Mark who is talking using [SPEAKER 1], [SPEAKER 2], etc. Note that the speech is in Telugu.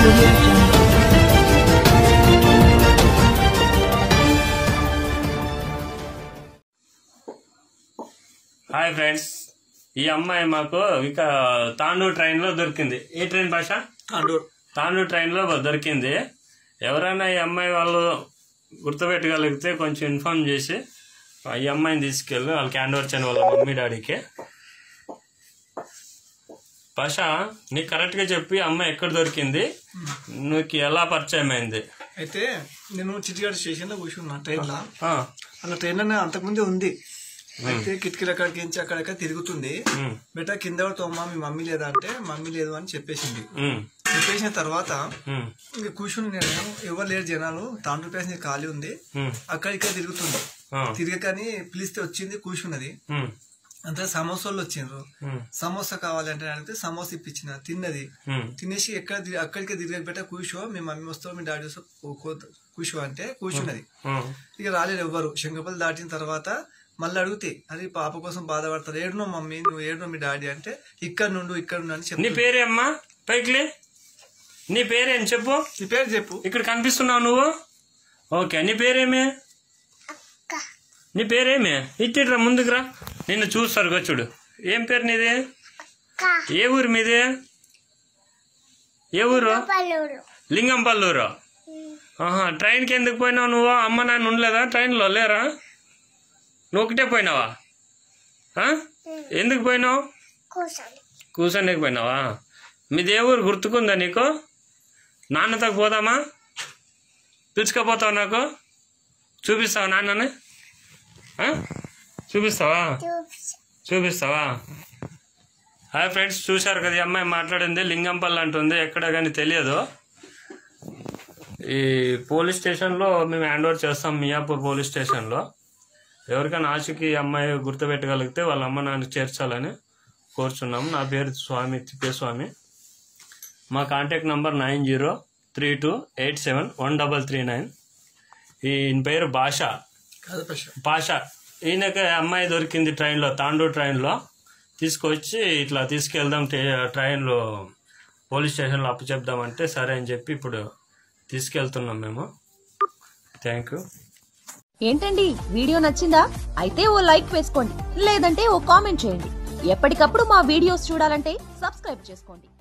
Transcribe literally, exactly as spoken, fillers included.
[SPEAKER 1] హాయ్ ఫ్రెండ్స్, ఈ అమ్మాయి మాకు ఇక తాండూరు ట్రైన్ లో దొరికింది. ఏ ట్రైన్ భాష?
[SPEAKER 2] తాండూరు
[SPEAKER 1] తాండూరు ట్రైన్ లో దొరికింది. ఎవరైనా ఈ అమ్మాయి వాళ్ళు గుర్తుపెట్టగలిగితే కొంచెం ఇన్ఫార్మ్ చేసి ఈ అమ్మాయిని తీసుకెళ్ళి వాళ్ళకి హ్యాండ్ ఓవర్ చేయను వాళ్ళ మమ్మీ డాడీకి. భాష, నీకు కరెక్ట్ గా చెప్పి అమ్మాయి ఎక్కడ దొరికింది, నీకు ఎలా పరిచయం అయింది?
[SPEAKER 2] అయితే నేను చిట్టిగాడ స్టేషన్ లో కూర్చున్నా ట్రైన్ లో. అలా ట్రైన్ లో అంతకుముందే ఉంది. అయితే కిటికీల అక్కడికి నుంచి అక్కడక్కడ తిరుగుతుంది. బెటా కింద పడుతామా, మీ మమ్మీ లేదా అంటే మమ్మీ లేదు అని చెప్పేసింది. చెప్పేసిన తర్వాత ఇంకా కూర్చుని నేను ఎవరు లేరు జనాలు, తాండూరు ప్యాసింజర్ ఖాళీ ఉంది, అక్కడ ఇక్కడ తిరుగుతుంది. తిరగకని పిలిస్తే వచ్చింది, కూర్చున్నది. అంతే సమోసాలు వచ్చిండ్రు. సమోసా కావాలంటే అడిగితే సమోసా ఇప్పించిన, తిన్నది. తినేసి ఎక్కడ అక్కడికే తిరిగి పెట్టా, కూర్చో మీ మమ్మీ వస్తావు మీ డాడీ వస్తావు కూర్చో అంటే కూర్చున్నది. ఇక రాలేదు ఎవ్వరు. శంకపల్లి దాటిన తర్వాత మళ్ళీ అడిగితే అది పాప కోసం బాధపడతారు. ఏడునో మమ్మీ, నువ్వు ఏడునో మీ డాడీ అంటే ఇక్కడ నుండు ఇక్కడ నుండి అని చెప్పి.
[SPEAKER 1] నీ పేరే అమ్మా? పైకిలే, నీ పేరేం చెప్పు.
[SPEAKER 2] నీ పేరు చెప్పు.
[SPEAKER 1] ఇక్కడ కనిపిస్తున్నావు నువ్వు. ఓకే, నీ పేరేమే? నీ పేరేమే? ఇట్టిరా ముందుకు రా, నిన్ను చూస్తారు చూడు. ఏం పేరు నీది? ఏ ఊరు మీది? ఏ ఊరు? లింగంపల్లూరు. ఆహా, ట్రైన్కి ఎందుకు పోయినావు నువ్వు? అమ్మ నాన్న ఉండలేదా ట్రైన్లో? లేరా? నువ్వు ఒకటే పోయినావా? ఎందుకు పోయినావు? కూర్చోనికి పోయినావా? మీది ఏ ఊరు గుర్తుకుందా నీకు? నాన్నతో పోదామా? పిలుచుకపోతావు? నాకు చూపిస్తావా? నాన్నని చూపిస్తావా? చూపిస్తావా? హాయ్ ఫ్రెండ్స్, చూశారు కదా, ఈ అమ్మాయి మాట్లాడింది లింగంపల్లి అంటుంది. ఎక్కడ కానీ తెలియదు. ఈ పోలీస్ స్టేషన్లో మేము హ్యాండ్ ఓవర్ చేస్తాం, మియాపూర్ పోలీస్ స్టేషన్లో. ఎవరికైనా ఆశకి అమ్మాయి గుర్తుపెట్టగలిగితే వాళ్ళ అమ్మ నాన్న చేర్చాలని కోరుచున్నాము. నా పేరు స్వామి, తిప్పేస్వామి. మా contact number nine zero three two eight seven one double three nine. ఈయన పేరు భాష. భాష. ఈయనకి అమ్మాయి దొరికింది ట్రైన్లో, తాండూరు ట్రైన్లో. తీసుకొచ్చి ఇట్లా తీసుకెళ్దాం ట్రైన్లో పోలీస్ స్టేషన్లో అప్పు చెప్దామంటే సరే అని చెప్పి ఇప్పుడు తీసుకెళ్తున్నాం మేము. Thank you.
[SPEAKER 3] ఏంటండి, వీడియో నచ్చిందా? అయితే ఓ లైక్ వేసుకోండి, లేదంటే ఓ కామెంట్ చేయండి. ఎప్పటికప్పుడు మా వీడియోస్ చూడాలంటే సబ్స్క్రైబ్ చేసుకోండి.